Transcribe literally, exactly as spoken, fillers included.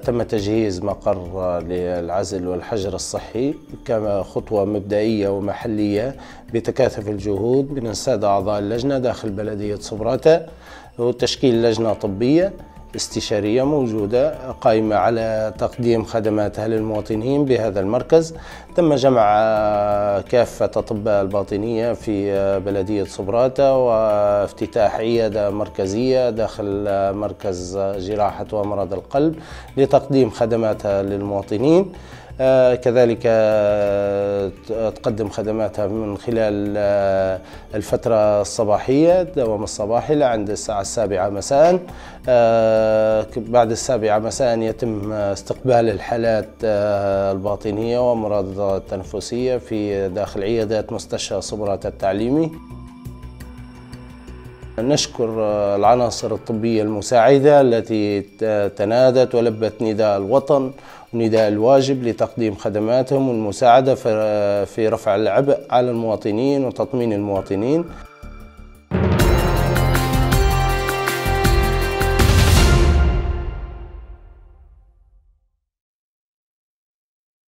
تم تجهيز مقر للعزل والحجر الصحي كخطوة مبدئية ومحلية بتكاثف الجهود من السادة أعضاء اللجنة داخل بلدية صبراتا، وتشكيل لجنة طبية استشارية موجودة قائمة على تقديم خدماتها للمواطنين بهذا المركز. تم جمع كافة أطباء الباطنية في بلدية صبراتا وافتتاح عيادة مركزية داخل مركز جراحة وأمراض القلب لتقديم خدماتها للمواطنين. آه كذلك آه تقدم خدماتها من خلال آه الفترة الصباحية، الدوام الصباحي لعند الساعة السابعة مساء. آه بعد السابعة مساء يتم استقبال الحالات آه الباطنية وأمراض التنفسية في داخل عيادات مستشفى صبراتا التعليمي. نشكر العناصر الطبية المساعدة التي تنادت ولبت نداء الوطن ونداء الواجب لتقديم خدماتهم والمساعدة في رفع العبء على المواطنين وتطمين المواطنين.